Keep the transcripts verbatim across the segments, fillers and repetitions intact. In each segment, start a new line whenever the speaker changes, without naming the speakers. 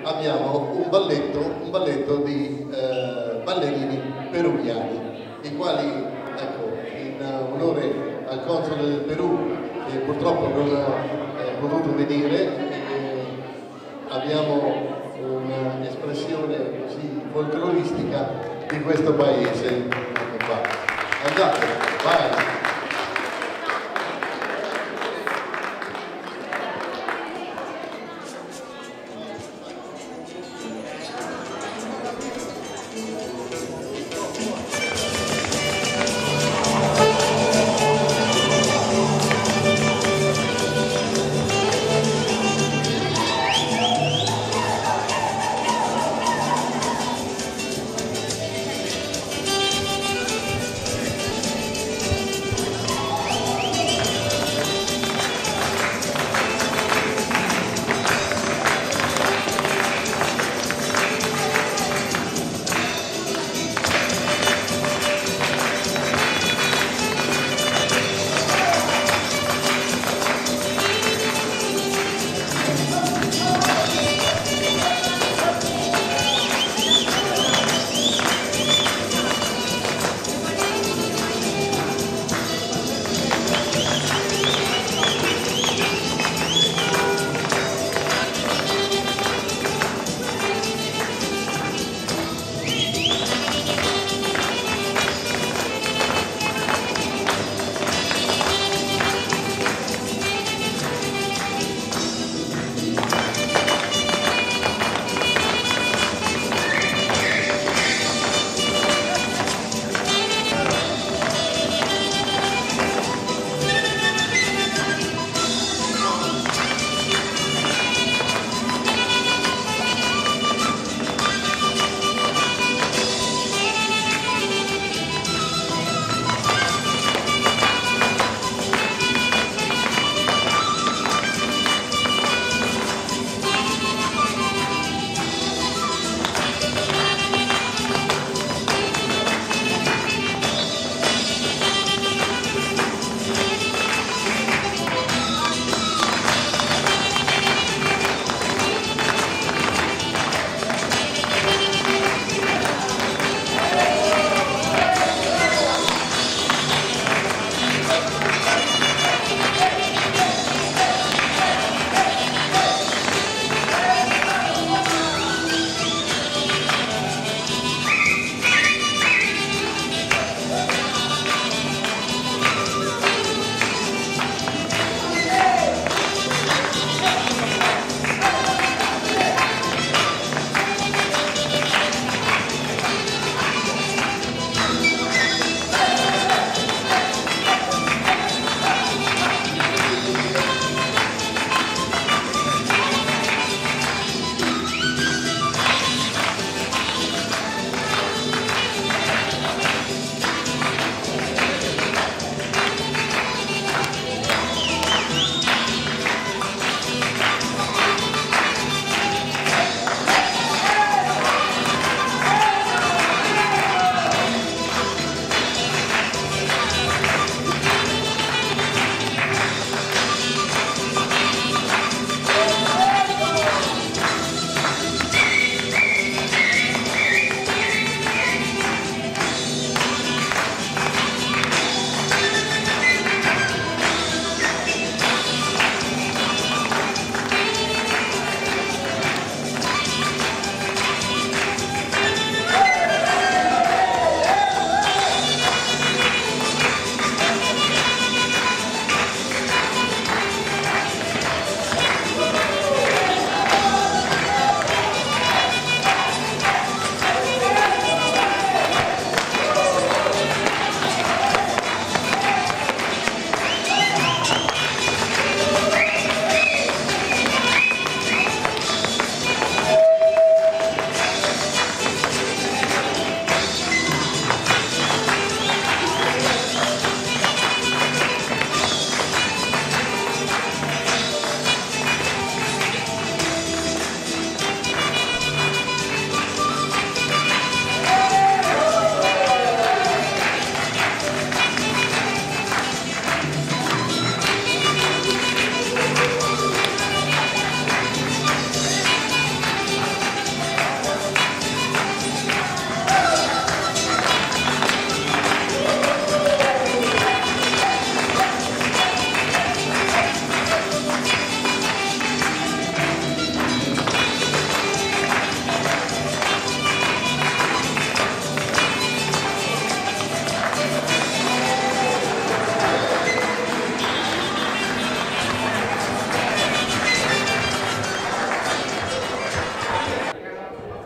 abbiamo un balletto, un balletto di eh, ballerini peruviani, i quali, ecco, in onore al console del Perù, che purtroppo non ha eh, potuto venire, eh, abbiamo un'espressione così folcloristica di questo paese. Ecco qua. Andate, vai!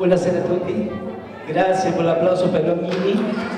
Buonasera a tutti, grazie per l'applauso per Romini.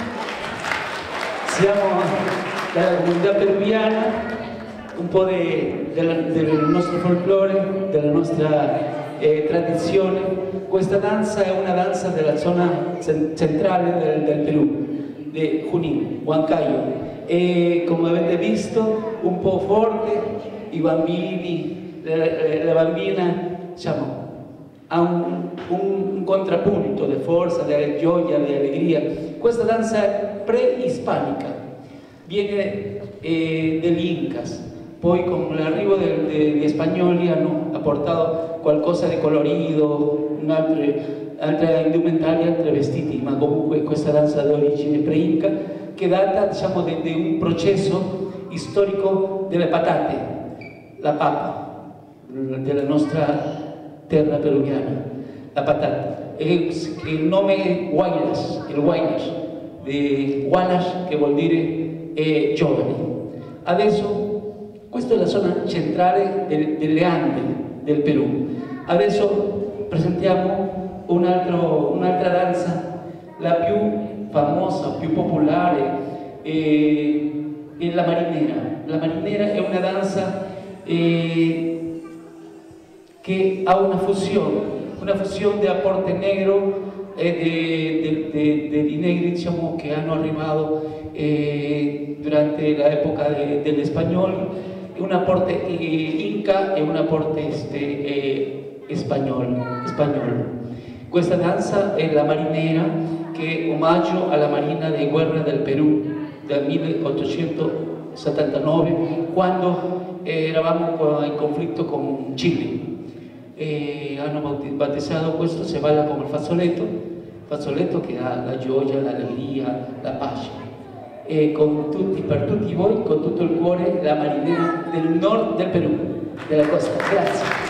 Siamo dalla comunità peruviana, un po' de, de la, del nostro folklore, della nostra eh, tradizione. Questa danza è una danza della zona centrale del, del Perù, di Junín, Huancayo. E come avete visto, un po' forte, i bambini, la, la bambina, diciamo, ha un, un, un contrapunto di forza, di gioia, di allegria. Questa danza è pre-ispanica, viene eh, degli Incas, poi con l'arrivo degli spagnoli hanno apportato qualcosa di colorido, altre, altre indumentarie, altri vestiti, ma comunque questa danza di origine pre-inca che data, diciamo, di un processo storico delle patate, la papa, della nostra terra peruviana, la patata. E il nome è Huaylas, il Huaylas, di Huaylas, che vuol dire eh, giovani. Adesso, questa è la zona centrale del, delle Ande del Perù. Adesso presentiamo un'altra un danza, la più famosa, più popolare, eh, è la marinera. La marinera è una danza eh, che ha una fusione, una fusione di apporte negro e di negri, diciamo, che hanno arrivato eh, durante l'epoca de, degli spagnoli, un apporte eh, inca e un apporte este, eh, spagnolo, spagnolo. Questa danza è la marinera, che è omaggio alla Marina di Guerra del Perù del milleottocentosettantanove, quando eh, eravamo in conflitto con Cile. E hanno battezzato questo, si balla come il fazzoletto, fazzoletto che ha la gioia, l'allegria, la pace. E con tutti, per tutti voi, con tutto il cuore, la marinera del nord del Perù, della costa. Grazie.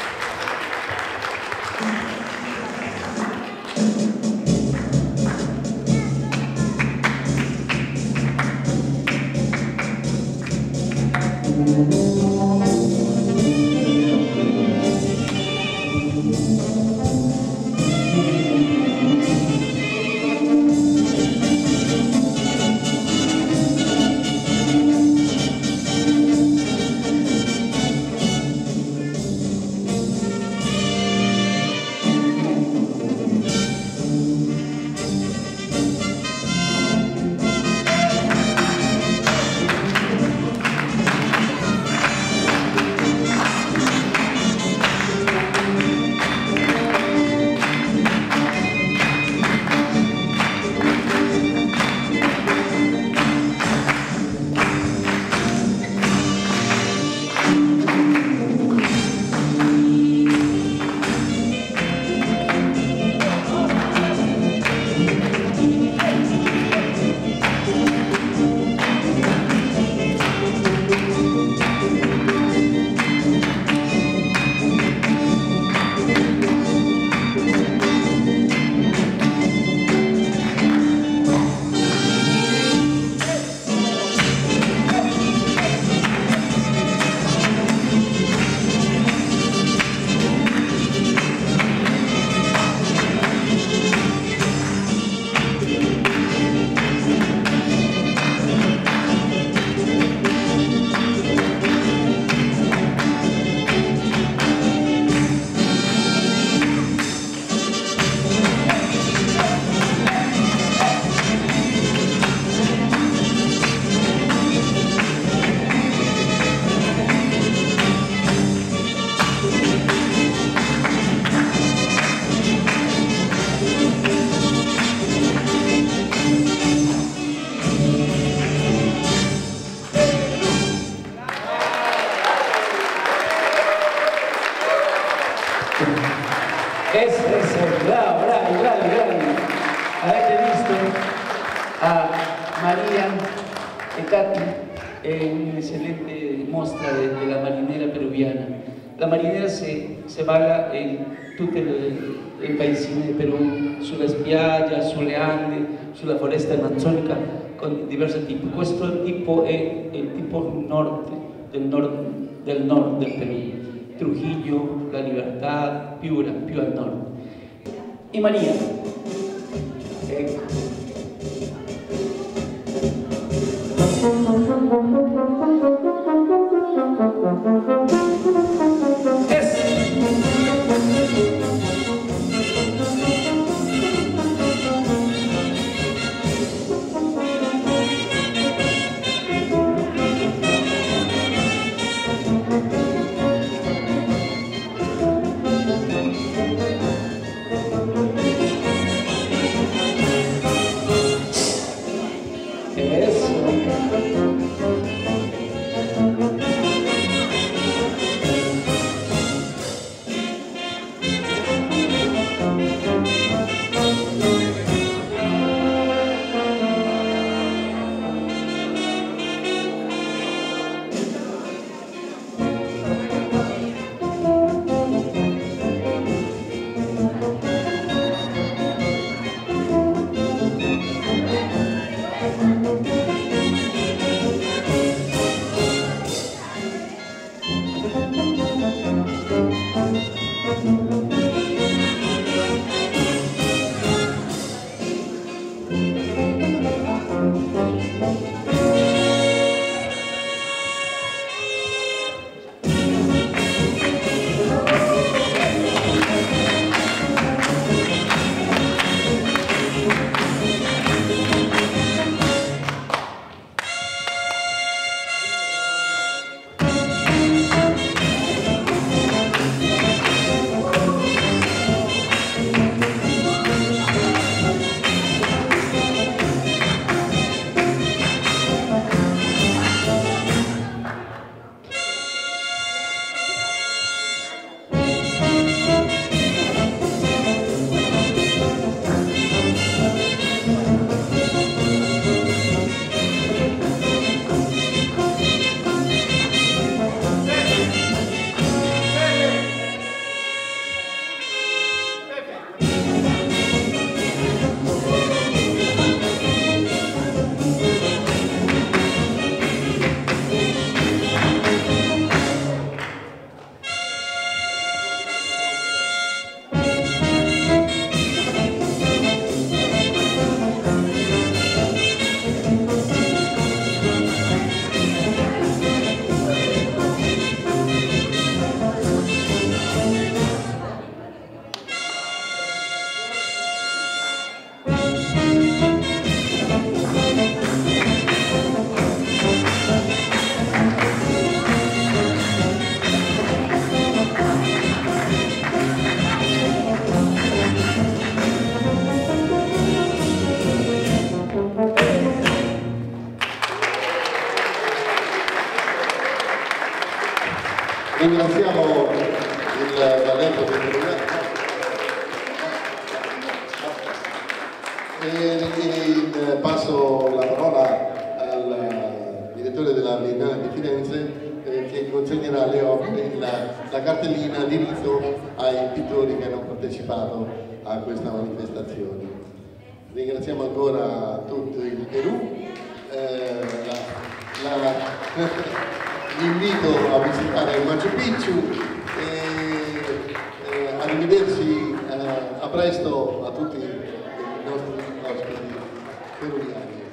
a María e Katy è un'eccellente mostra della marinera peruviana. La marinera si, si balla in tutti i paesini del Perù, sulle spiagge, sulle Ande, sulla foresta amazzonica, con diversi tipi. Questo tipo è il tipo nord, del nord del, nord del Perù, Trujillo, La Libertad, Piura, più al nord. y María. Ecco.
Ringraziamo il balletto Peruviani e passo la parola al direttore della Biennale di Firenze eh, che consegnerà alle opere la, la cartellina di rito ai pittori che hanno partecipato a questa manifestazione. Ringraziamo ancora tutto il Perù. Eh, la, la, L'invito a visitare il Machu Picchu e eh, arrivederci eh, a presto a tutti i nostri ospiti peruviani.